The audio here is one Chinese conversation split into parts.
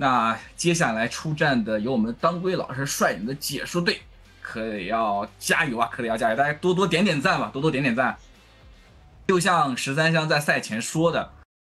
那接下来出战的由我们当归老师率领的解说队，可得要加油啊！可得要加油，大家多多点点赞吧，多多点点赞。就像13香在赛前说的，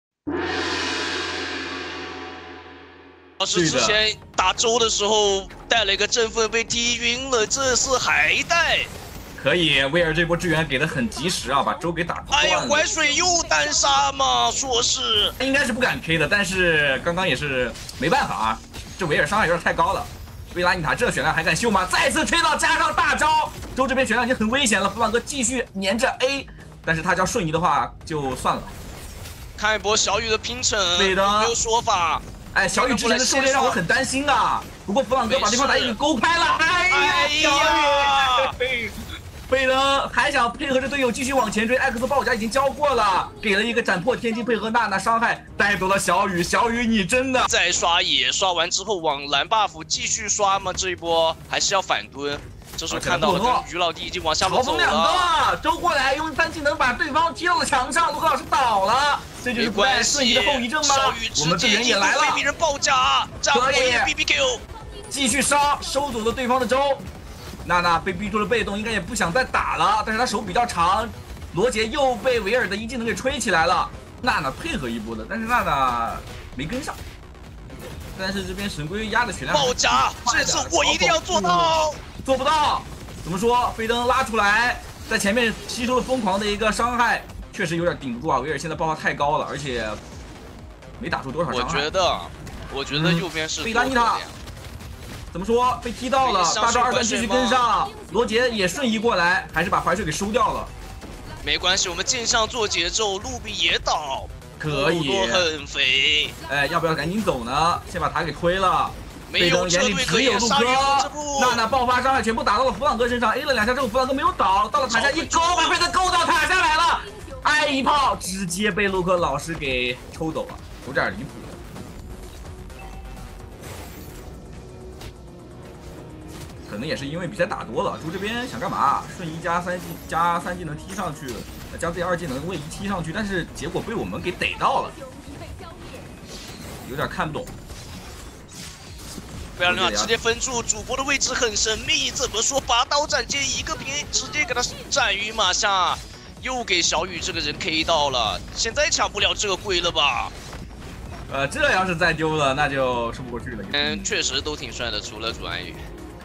老师之前打周的时候带了一个振奋被踢晕了，这次还带。 可以，威尔这波支援给的很及时啊，把周给打断了。 哎呀，淮水又单杀嘛，说是应该是不敢 K 的，但是刚刚也是没办法啊，这维尔伤害有点太高了。维拉尼塔这血量还敢秀吗？再次吹到加上大招，周这边血量已经很危险了。弗朗哥继续黏着 A， 但是他要瞬移的话就算了。 看一波小雨的拼城， 对的， 没有说法。 哎，小雨之前的狩猎让我很担心啊。不过弗朗哥把对方打野给勾开了，哎呀，小雨。贝登还想配合着队友继续往前追 ，X 爆甲已经交过了，给了一个斩破天机，配合娜娜伤害带走了小雨。小雨，你真的再刷野，刷完之后往蓝 buff 继续刷吗？这一波还是要反蹲。这时候看到了，跟于老弟已经往下路走了。 2个，周过来用3技能把对方踢到了墙上，卢克老师倒了，这就是不带瞬移的后遗症吗？我们队员也来了， 被敌人爆甲，可以 BBQ， 继续杀，收走了对方的周。 娜娜被逼出了被动，应该也不想再打了，但是他手比较长，罗杰又被维尔的一技能给吹起来了。娜娜配合一波的，但是娜娜没跟上。但是这边神龟压的血量爆甲，这次我一定要做到， 做不到。怎么说？飞登拉出来，在前面吸收了疯狂的一个伤害，确实有点顶不住啊。维尔现在爆发太高了，而且没打出多少伤害。 我觉得右边是贝拉尼塔。 怎么说？被踢到了，大招2段继续跟上，罗杰也瞬移过来，还是把淮水给收掉了。 没关系，我们见上做节奏，路比也倒， 可以， 多很肥。 哎，要不要赶紧走呢？先把塔给推了。 没有车队可以杀鱼这步。 娜娜爆发伤害全部打到了弗朗哥身上 ，A 了2下之后，弗朗哥没有倒，到了塔下一勾，把贝登勾到塔下来了，挨一炮，直接被陆克老师给抽走了，有点离谱。 可能也是因为比赛打多了，猪这边想干嘛？瞬移加3技能踢上去，将自己2技能位移踢上去，但是结果被我们给逮到了，有点看不懂。 不要让直接分住，主播的位置很神秘，怎么说拔刀斩接一个平，直接给他斩于马下，又给小雨这个人 K 到了，现在抢不了这个龟了吧？ 这要是再丢了，那就说不过去了。 确实都挺帅的，除了主安宇。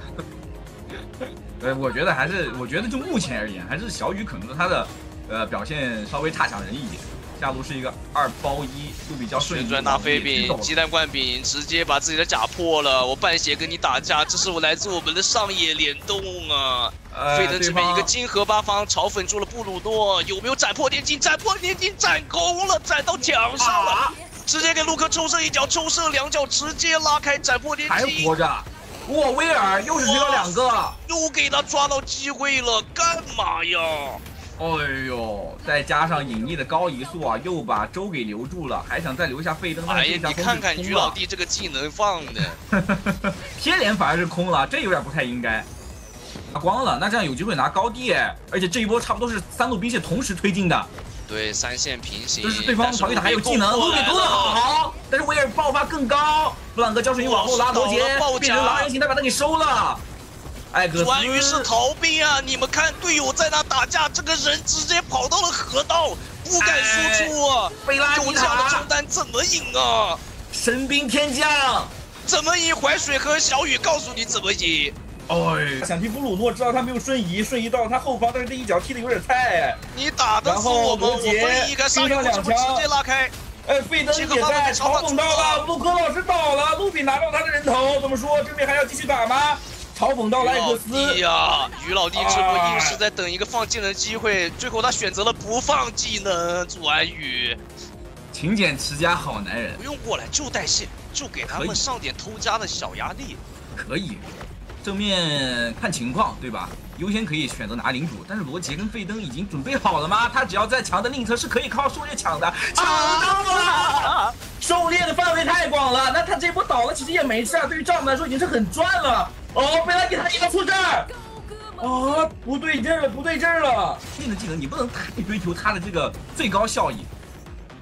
我觉得就目前而言，还是小雨可能他的表现稍微差强人意一点。下路是一个2包1，就比较顺。 旋转大飞饼，鸡蛋灌饼，直接把自己的甲破了。我半血跟你打架，这是来自我们的上野联动啊！费登这边一个金河八方嘲讽住了布鲁诺，有没有斩破天金？斩破天金，斩空了，斩到墙上了，直接给卢克抽射一脚，抽射2脚，直接拉开斩破天金。 还活着。 哇，威尔又是只有2个， 又给他抓到机会了，干嘛呀？ 哎呦，再加上隐匿的高移速啊，又把周给留住了，还想再留下费登。 哎呀，你看看于老弟这个技能放的， 贴脸反而是空了，这有点不太应该。打光了，那这样有机会拿高地，而且这一波差不多是3路兵线同时推进的。 对3线平行， 就是对方防御塔还有技能，卢比勾的好，但是威尔爆发更高，弗朗哥交瞬移往后拉罗杰，变成狼人形态把他给收了。艾格斯， 关于是逃兵啊！你们看队友在那打架，这个人直接跑到了河道，不敢输出啊！ 贝拉尼塔有这样的中单怎么赢啊？ 神兵天降， 怎么赢？淮水和小雨告诉你怎么赢。 哎，想踢布鲁诺，知道他没有瞬移，瞬移到了他后方，但是这一脚踢的有点菜。 你打的是我们，我分一个杀人，直接拉开。 费登也在嘲讽到了，卢克老师倒了，卢比拿到他的人头，怎么说？这边还要继续打吗？嘲讽到了艾克斯呀，于老弟这波硬是在等一个放技能的机会，最后他选择了不放技能。祖安宇， 勤俭持家好男人， 不用过来就带线，就给他们上点偷家的小压力。 可以。 正面看情况，对吧？优先可以选择拿领主，但是罗杰跟费登已经准备好了吗？他只要在墙的另一侧是可以靠狩猎抢的，抢到了！狩猎的范围太广了，那他这波倒了其实也没事啊，对于丈夫来说已经是很赚了。哦，贝拉给他也要出这儿，啊，不对劲了，不对劲了！技能你不能太追求他的这个最高效益，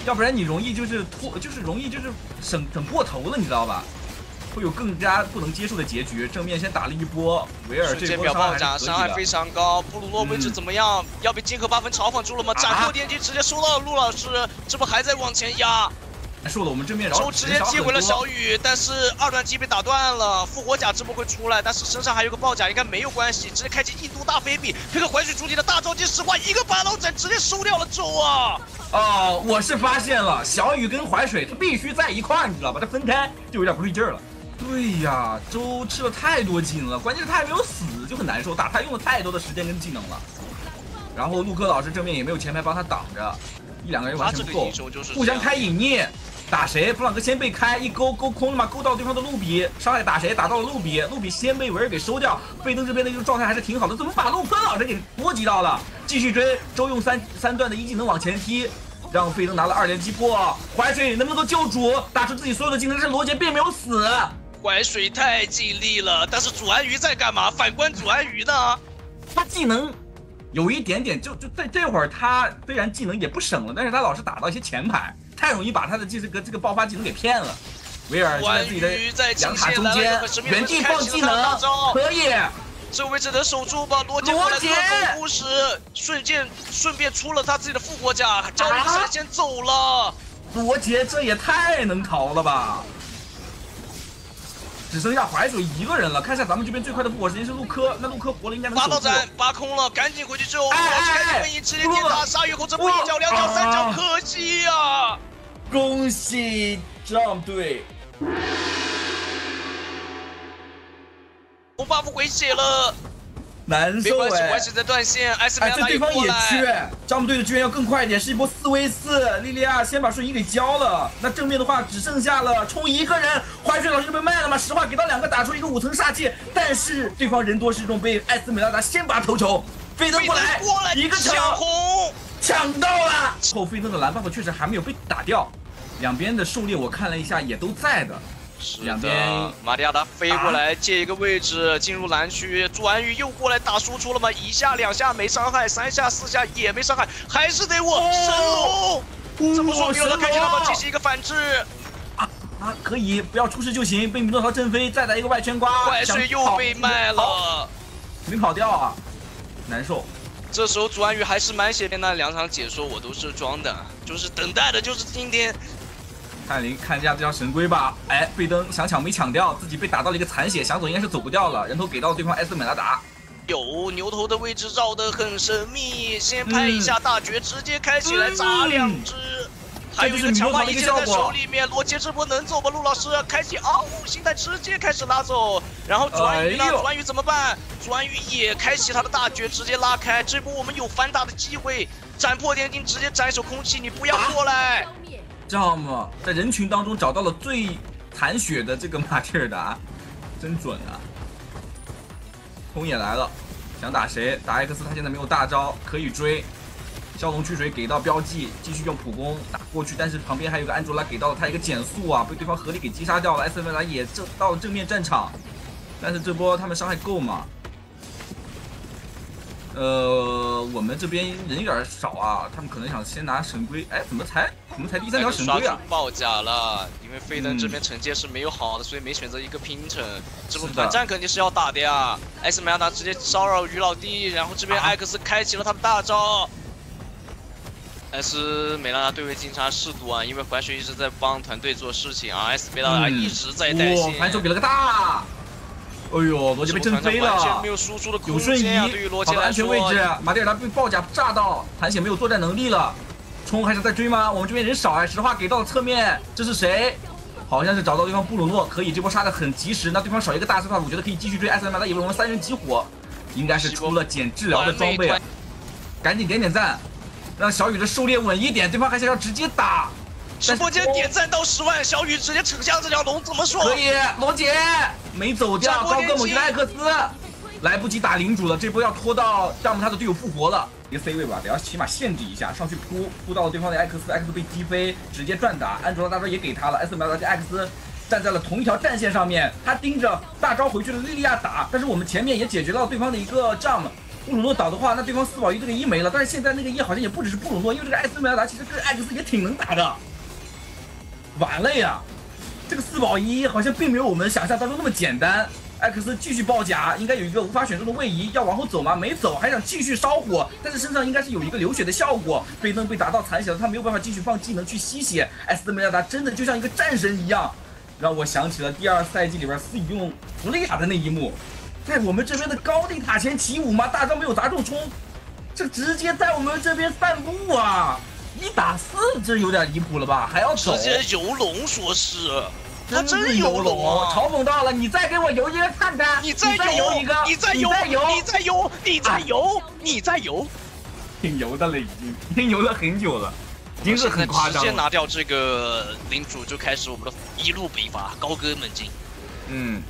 要不然你容易就是容易就是省过头了，你知道吧？会有更加不能接受的结局。正面先打了一波，维尔这波伤害非常高。布鲁诺位置怎么样？要被金河8分嘲讽住了吗？斩破电击直接收到了陆老师，这不还在往前压？ 说了，我们正面直接击毁了小雨，但是2段击被打断了。复活甲这波会出来，但是身上还有个爆甲，应该没有关系。直接开启印度大飞臂，配合淮水主体的大招接石化，一个拔刀斩直接收掉了周啊！ 哦，我是发现了，小雨跟淮水他必须在一块儿，你知道吧？他分开就有点不对劲儿了。对呀，周吃了太多金了，关键是他还没有死，就很难受。打他用了太多的时间跟技能了。然后陆克老师正面也没有前排帮他挡着，1、2个人完全不够，互相开隐匿。打谁？弗朗哥先被开一勾空了嘛，勾到对方的路比，伤害打谁？打到了路比，路比先被维尔给收掉。费登这边的一个状态还是挺好的，怎么把陆坤老师给波及到了？继续追，周用三段的一技能往前踢，让费登拿了2连击破。淮水能不能够救主？打出自己所有的技能，但是罗杰并没有死。 淮水太尽力了，但是祖安鱼在干嘛？反观祖安鱼呢？ 他技能有一点点，就在这会儿，他虽然技能也不省了，但是他老是打到一些前排。太容易把他的这个爆发技能给骗了。维尔就在自己的两塔中间原地放技能，可以。 这位置能守住吗？罗杰过来特种故事，顺便出了他自己的复活甲，交易闪先走了。 罗杰这也太能逃了吧！只剩下淮水一个人了，看一下咱们这边最快的复活时间是陆科，那陆科活了应该能守住。 拔刀斩拔空了，赶紧回去救！赶紧直接点打鲨鱼后这波1脚2脚3脚，可惜呀！ 恭喜 Jump 队， 红 buff 回血了， 难受哎！ 淮水在断线，这对方也缺 ，Jump 队的支援要更快一点，是一波4v4，莉莉娅先把瞬移给交了。那正面的话只剩下了冲一个人，淮水老师就被卖了嘛，实话给到2个打出一个5层煞气，但是对方人多势众，被艾斯美拉达先拔头球，费登过来一个抢红。 抢到了！后费登的蓝 buff 确实还没有被打掉，两边的狩猎我看了一下也都在的。两边马里亚达飞过来借一个位置进入蓝区，朱安玉又过来打输出了吗？1下2下没伤害，3下4下也没伤害，还是得我神龙！这么说明了开启他们进行一个反制。 可以不要出事就行，被米诺陶震飞，再来一个外圈刮， 淮水又被卖了， 没跑掉啊，难受。 这时候祖安宇还是蛮血便，那2场解说我都是装的，就是等待的就是今天。 看一下这条神龟吧，哎，费登想抢没抢掉，自己被打到了一个残血，想走应该是走不掉了，人头给到对方艾斯美拉达。 有牛头的位置绕得很神秘，先拍一下大绝，直接开起来砸2只。还有一个强化一技在手里面，罗杰这波能走吗？陆老师开启心态直接开始拉走，然后转宇呢？转宇怎么办？转宇也开启他的大绝，直接拉开。这波我们有反打的机会，斩破天惊，直接斩首空气，你不要过来。 知道吗？在人群当中找到了最残血的这个马蒂尔达，真准啊！空也来了，想打谁？打 X， 他现在没有大招可以追。骁龙驱水给到标记，继续用普攻打过去，但是旁边还有个安卓拉给到了他一个减速啊，被对方合力给击杀掉了。艾斯梅拉也到了正面战场，但是这波他们伤害够吗？我们这边人有点少啊，他们可能想先拿神龟，哎，怎么才第3条神龟啊？ 爆甲了，因为费登这边惩戒是没有好的，所以没选择一个拼城。这波团战肯定是要打的呀。艾斯梅拉达直接骚扰于老弟，然后这边艾克斯开启了他的大招。但是美拉达对位经常适度啊，因为淮水一直在帮团队做事情啊，艾斯梅拉达一直在带线。 反手给了个大。哎呦，罗杰被震飞了， 完全没有输出的空间啊！对于罗杰来说，安全位置，马蒂尔达被爆甲炸到，残血没有作战能力了，冲还是在追吗？我们这边人少哎，石化给到了侧面，这是谁？好像是找到对方布鲁诺，可以这波杀的很及时。那对方少一个大师的话，我觉得可以继续追。艾斯梅拉达以为我们3人集火，应该是出了减治疗的装备，赶紧点赞，让小雨的狩猎稳一点，对方还想要直接打。 直播间点赞到10万，小雨直接逞下这条龙，怎么说？ 可以，罗杰没走掉，高歌猛进的艾克斯来不及打领主了，这波要拖到让他的队友复活了。一个 C 位吧，得要起码限制一下，上去扑到了对方的艾克斯，艾克斯被击飞，直接转打，安卓的大招也给他了，艾斯梅拉达跟艾克斯站在了同一条战线上面，他盯着大招回去的莉莉娅打，但是我们前面也解决到对方的一个 jump。布鲁诺倒的话，那对方4保1这个1没了，但是现在那个1好像也不只是布鲁诺，因为这个艾斯梅拉达其实跟艾克斯也挺能打的。 完了呀！这个4保1好像并没有我们想象当中那么简单。X 继续爆甲，应该有一个无法选中的位移，要往后走吗？没走，还想继续烧火，但是身上应该是有一个流血的效果。飞灯被打到残血了，他没有办法继续放技能去吸血。艾斯梅拉达真的就像一个战神一样，让我想起了第2赛季里边司仪用弗雷亚的那一幕，在我们这边的高地塔前起舞吗？大招没有砸中冲，这直接在我们这边散步啊！1打4，这有点离谱了吧？还要走， 直接游龙说是。他真游龙啊！ 嘲讽到了，你再给我游一个看看， 你再游一个， 你再游， 挺游的了，已经游了很久了，已经是很夸张了。 直接拿掉这个领主，就开始我们的一路北伐，高歌猛进。 嗯。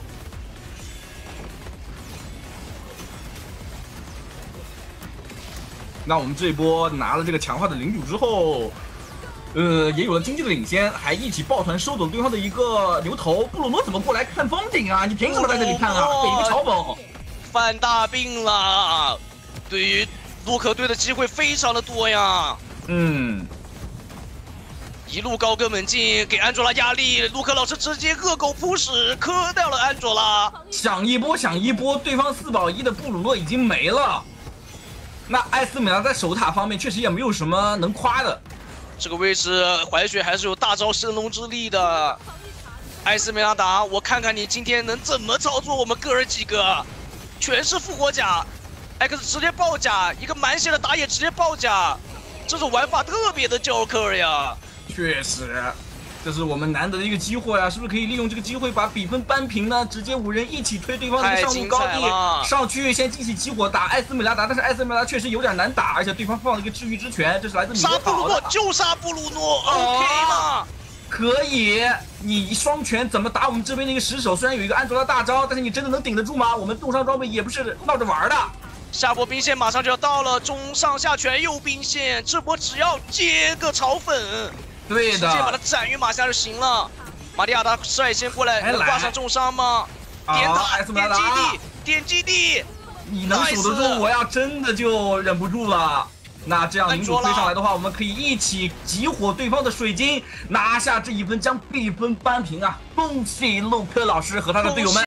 那我们这一波拿了这个强化的领主之后。也有了经济的领先，还一起抱团收走对方的一个牛头。布鲁诺怎么过来看风景啊？你凭什么在这里看啊？给一个嘲讽， 犯大病了。对于陆克队的机会非常的多呀。 嗯， 一路高歌猛进，给安卓拉压力。陆克老师直接恶狗扑屎，磕掉了安卓拉。 想一波，对方4保1的布鲁诺已经没了。那艾斯美拉在守塔方面确实也没有什么能夸的。 这个位置怀雪还是有大招神龙之力的，艾斯梅拉达，我看看你今天能怎么操作我们哥儿几个，全是复活甲 ，X 直接爆甲，一个满血的打野直接爆甲，这种玩法特别的教课呀。 确实，这是我们难得的一个机会啊，是不是可以利用这个机会把比分扳平呢？直接5人一起推对方的上路高地，上去先进行起火打艾斯美拉达，但是艾斯美拉达确实有点难打，而且对方放了一个治愈之拳，这是来自米罗岛的。 就杀布鲁诺 ，OK 吗？ 可以，你双拳怎么打我们这边的一个石手？虽然有一个安卓拉大招，但是你真的能顶得住吗？我们重伤装备也不是闹着玩的。 下波兵线马上就要到了，中上下全有兵线，这波只要接个炒粉。 对的， 直接把他斩于马下就行了。玛利亚达率先过来，能挂上重伤吗？点塔，点基地， 你能守得住？我要真的就忍不住了。那这样领主推上来的话，我们可以一起集火对方的水晶，拿下这一分，将比分扳平啊！恭喜陆克老师和他的队友们。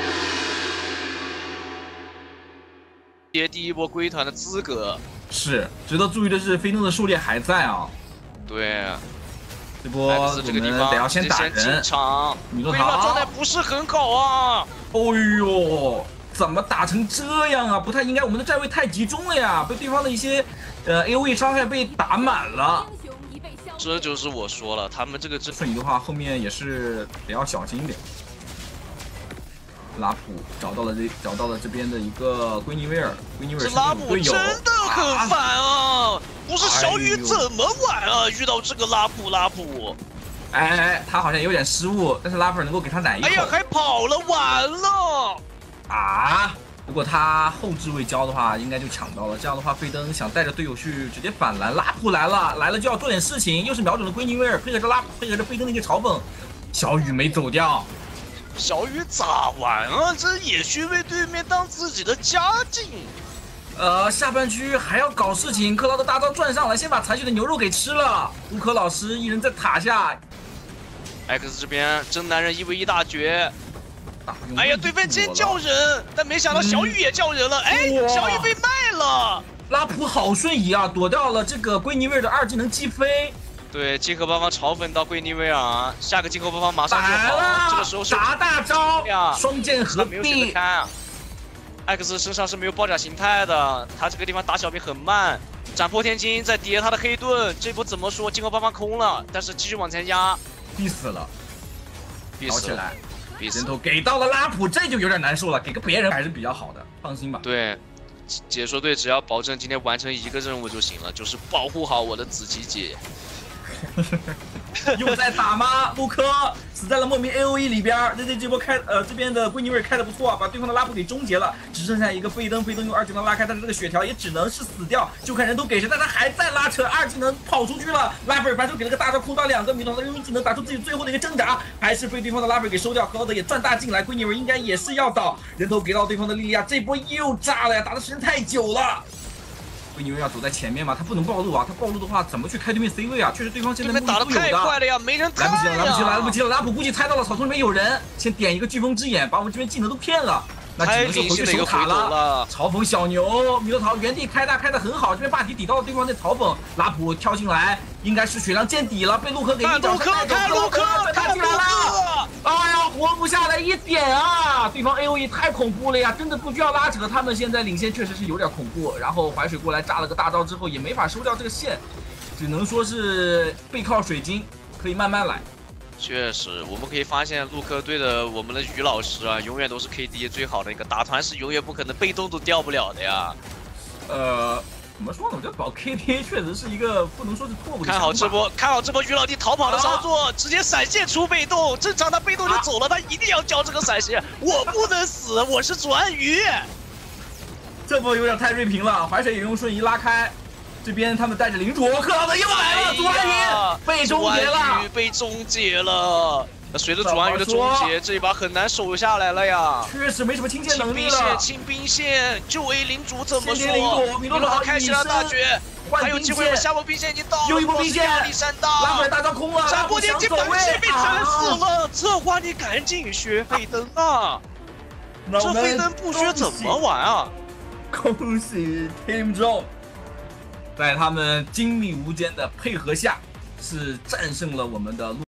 第一波归团的资格。 是，值得注意的是，飞灯的狩猎还在啊。 对。 这波我们得要先打人， 米诺塔状态不是很好啊！ 哎呦，怎么打成这样啊？不太应该，我们的站位太集中了呀，被对方的一些AOE 伤害被打满了。 这就是我说了，他们这个瞬移的话，后面也是得要小心一点。拉普找到了这边的一个圭尼威尔， 这拉普真的很烦啊！不是小雨怎么玩啊？遇到这个拉普， 哎，他好像有点失误，但是拉普能够给他奶一口。 哎呀，还跑了，完了！ 啊！如果他后置位交的话，应该就抢到了。这样的话，费登想带着队友去直接反蓝，拉普来了就要做点事情，又是瞄准了圭尼威尔，配合着费登的一个嘲讽，小雨没走掉。 小雨咋玩啊？这野区为对面当自己的家境。 下半区还要搞事情，克劳的大招转上来，先把残血的牛肉给吃了。卢可老师一人在塔下 ，X 这边真男人1v1大绝。哎呀，对面先叫人，但没想到小雨也叫人了。哎，小雨被卖了。 拉普好瞬移啊，躲掉了这个圭尼威尔的2技能击飞。 对，金河八方嘲讽到圭尼威尔，下个金河八方马上就好。这个时候是打大招呀，双剑合没有选择开啊。X 身上是没有爆甲形态的，他这个地方打小兵很慢。斩破天惊在叠他的黑盾，这波怎么说？金河八方空了，但是继续往前压， 逼死了， 逼死了， 人头给到了拉普，这就有点难受了。给个别人还是比较好的，放心吧。 对，解说队只要保证今天完成一个任务就行了，就是保护好我的子琪姐。 又在打吗？陆科死在了莫名 AOE 里边。这波这边的圭尼威尔开的不错，把对方的拉普给终结了，只剩下一个飞灯用2技能拉开，但是这个血条也只能是死掉，就看人头给谁。但他还在拉扯，2技能跑出去了。拉斐尔反手给了个大招，空到2个米诺，他用1技能打出自己最后的一个挣扎，还是被对方的拉斐尔给收掉。克劳德也赚大进来，圭尼威尔应该也是要倒，人头给到对方的莉莉娅，这波又炸了呀，打的时间太久了。 因为要走在前面嘛，他不能暴露啊，他暴露的话怎么去开对面 C 位啊？确实对方现在对面打得太快了呀，没人看呀。 来不及了，拉普估计猜到了草丛里面有人，先点一个飓风之眼，把我们这边技能都骗了。 那只能是回去守塔了。嘲讽小牛，猕猴桃原地开大开的很好，这边霸体抵到了对方的嘲讽。拉普跳进来，应该是血量见底了，被陆克给一脚带走。陆克打进来了，哎呀，活不下来一点啊！对方 AOE 太恐怖了呀，真的不需要拉扯，他们现在领先确实是有点恐怖。然后淮水过来炸了个大招之后，也没法收掉这个线，只能说是背靠水晶，可以慢慢来。 确实，我们可以发现陆克队的我们的于老师啊，永远都是 KD 最好的一个打团，是永远不可能被动都掉不了的呀。 怎么说呢？我觉得保 KD 确实是一个不能说是错误的。 看好这波于老弟逃跑的操作，直接闪现出被动，正常他被动就走了，他一定要交这个闪现，我不能死，我是转鱼。 这波有点太锐平了，淮水也用瞬移拉开。 这边他们带着领主，克劳德又来了，左安鱼被终结了， 被终结了。那随着左安鱼的终结，这一把很难守下来了呀。 确实没什么清线能力了。 清兵线，就 A 领主怎么说？ 猕猴桃开启了大绝，还有机会，我下波兵线已经到了， 又一波兵线， 压力山大， 拉回来大招空了， 闪波连击把骑兵砍死了。这话你赶紧学费登啊！这费登不学怎么玩啊？ 恭喜 Team Joe。 在他们精密无间的配合下，是战胜了我们的陆